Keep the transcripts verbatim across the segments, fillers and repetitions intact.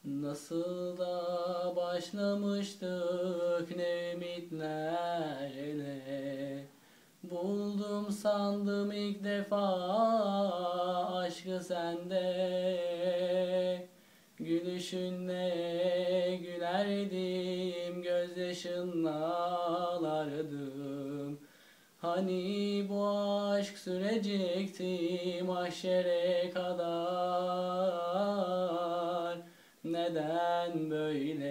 Nasıl da başlamıştık ne ümitlerle. Buldum sandım ilk defa aşkı sende. Gülüşünle gülerdim, gözyaşınla ağlardım. Hani bu aşk sürecekti mahşere kadar. Neden böyle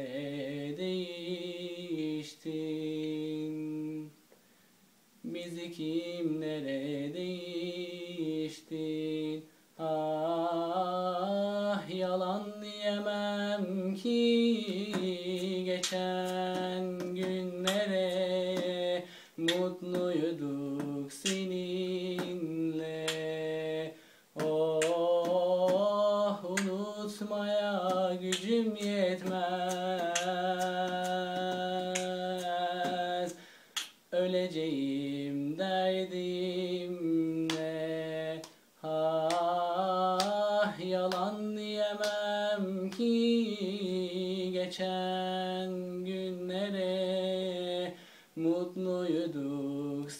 değiştin? Bizi kimlere değiştin? Ah, yalan diyemem ki geçen günlere mutluyduk seninle. Oh, unutmaya gücüm yetmez. Öleceğim derdimle. Ah, yalan diyemem ki geçen günlere mutluyduk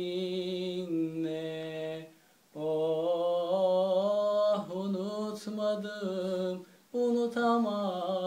seninle. Oh, unutmadım, unutamam.